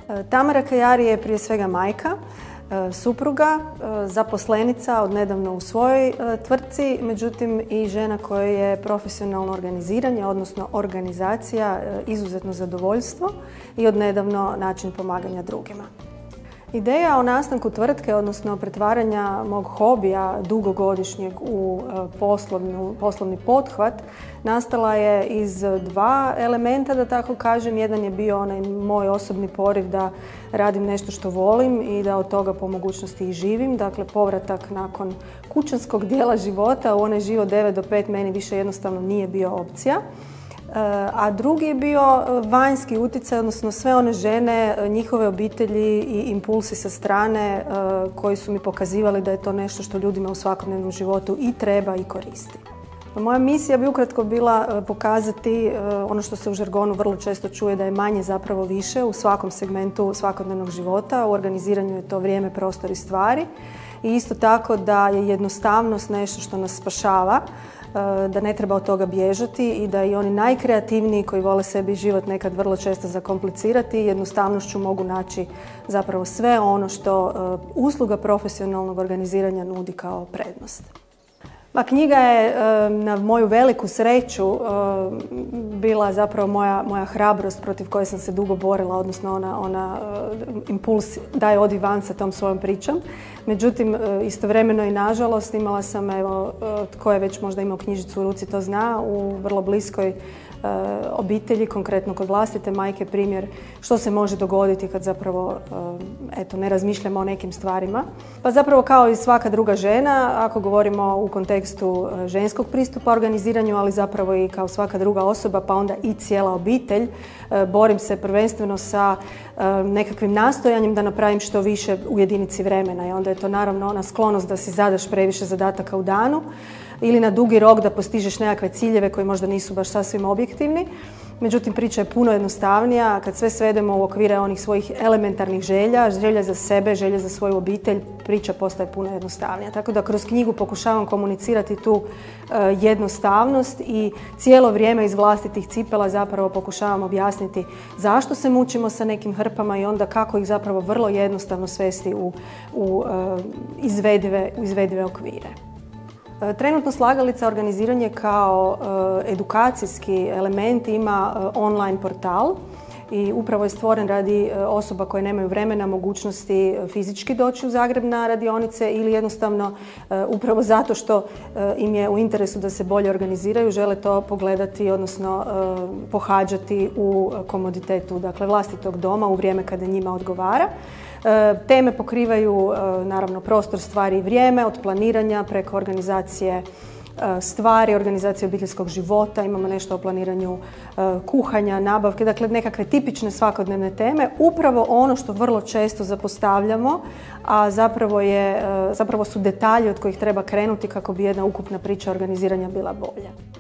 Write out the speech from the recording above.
Tamara Kajari je prije svega majka, supruga, zaposlenica odnedavno u svojoj tvrtci, međutim i žena koja je profesionalno organiziranje, odnosno organizacija, izuzetno zadovoljstvo i odnedavno način pomaganja drugima. Ideja o nastanku tvrtke, odnosno pretvaranja mog hobija dugogodišnjeg u poslovni pothvat, nastala je iz dva elementa, da tako kažem. Jedan je bio onaj moj osobni poriv da radim nešto što volim i da od toga po mogućnosti i živim. Dakle, povratak nakon kućanskog dijela života u onaj život 9 do 5 meni više jednostavno nije bio opcija. A drugi je bio vanjski utjecaj, odnosno sve one žene, njihove obitelji i impulsi sa strane koji su mi pokazivali da je to nešto što ljudima u svakodnevnom životu i treba i koristi. Moja misija bi ukratko bila pokazati ono što se u žargonu vrlo često čuje, da je manje zapravo više u svakom segmentu svakodnevnog života. U organiziranju je to vrijeme, prostor i stvari. I isto tako da je jednostavnost nešto što nas spašava, da ne treba od toga bježati i da i oni najkreativniji koji vole sebi život nekad vrlo često zakomplicirati, jednostavnošću mogu naći zapravo sve ono što usluga profesionalnog organiziranja nudi kao prednost. Knjiga je na moju veliku sreću bila zapravo moja hrabrost protiv koje sam se dugo borila, odnosno ona impuls daj odi van sa tom svojom pričom. Međutim, istovremeno i nažalost imala sam, evo, tko je već možda imao knjižicu u ruci to zna, u vrlo bliskoj obitelji, konkretno kod vlastite majke, primjer što se može dogoditi kad zapravo ne razmišljamo o nekim stvarima. Pa zapravo kao i svaka druga žena, ako govorimo u kontekstu ženskog pristupa organiziranju, ali zapravo i kao svaka druga osoba, pa onda i cijela obitelj, borim se prvenstveno sa nekakvim nastojanjem da napravim što više u jedinici vremena i onda je to naravno ona sklonost da si zadaš previše zadataka u danu ili na dugi rok da postižeš nekakve ciljeve koji možda nisu baš sasvim objektivni. Međutim, priča je puno jednostavnija. Kad sve svedemo u okvire onih svojih elementarnih želja, želja za sebe, želja za svoju obitelj, priča postaje puno jednostavnija. Tako da kroz knjigu pokušavam komunicirati tu jednostavnost i cijelo vrijeme iz vlastitih cipela zapravo pokušavam objasniti zašto se mučimo sa nekim hrpama i onda kako ih zapravo vrlo jednostavno svesti u izvedive okvire. Trenutno Slagalica organiziranje kao edukacijski element ima online portal i upravo je stvoren radi osoba koje nemaju vremena, mogućnosti fizički doći u Zagreb na radionice ili jednostavno upravo zato što im je u interesu da se bolje organiziraju, žele to pogledati, odnosno pohađati u komoditetu, dakle vlastitog doma u vrijeme kada njima odgovara. Teme pokrivaju naravno prostor, stvari i vrijeme, od planiranja preko organizacije stvari, organizacije obiteljskog života, imamo nešto o planiranju kuhanja, nabavke, dakle nekakve tipične svakodnevne teme, upravo ono što vrlo često zapostavljamo, a zapravo su detalji od kojih treba krenuti kako bi jedna ukupna priča organiziranja bila bolja.